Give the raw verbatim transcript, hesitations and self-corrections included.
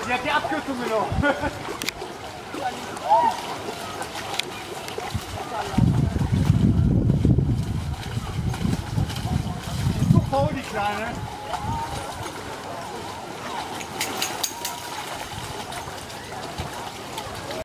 Sie hat die Abkürzung genommen. Die ist so faul, die Kleine.